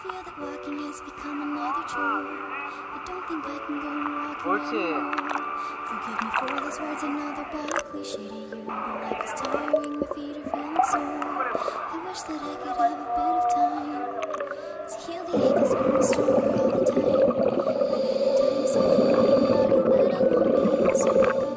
feel that walking has become another chore. I don't think I can go walking anymore. Forgive me for those words, another bad cliche to you, but life is tiring, my feet are feeling sore. I wish that I could have a bit of time to heal the ache that's growing stronger all the time. But anytime so far, body let alone me, so I go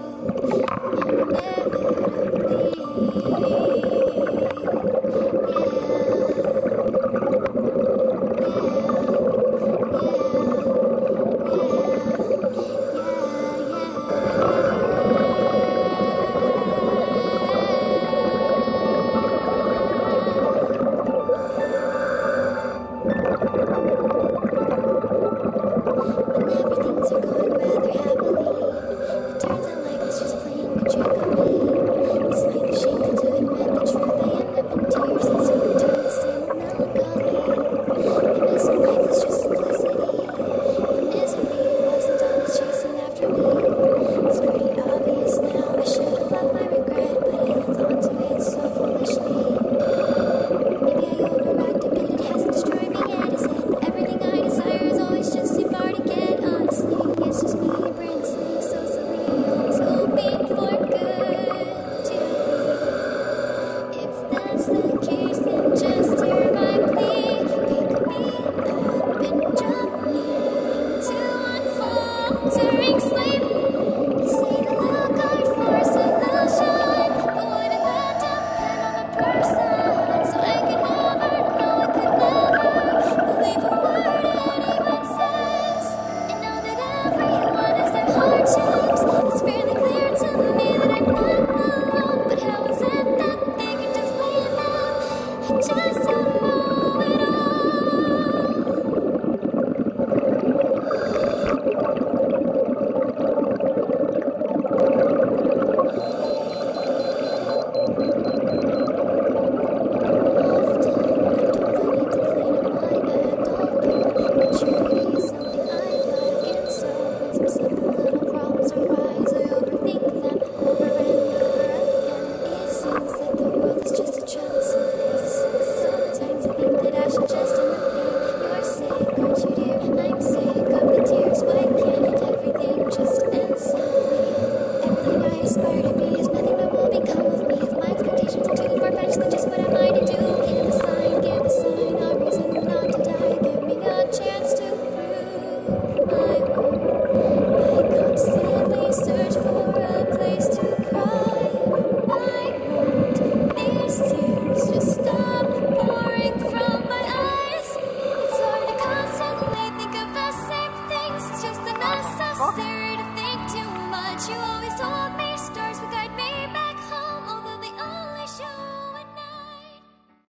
necessary.